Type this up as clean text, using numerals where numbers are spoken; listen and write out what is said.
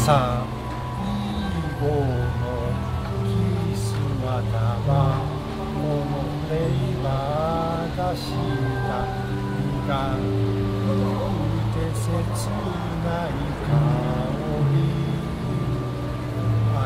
最後のキスまたはこの手は出した苦くて切ない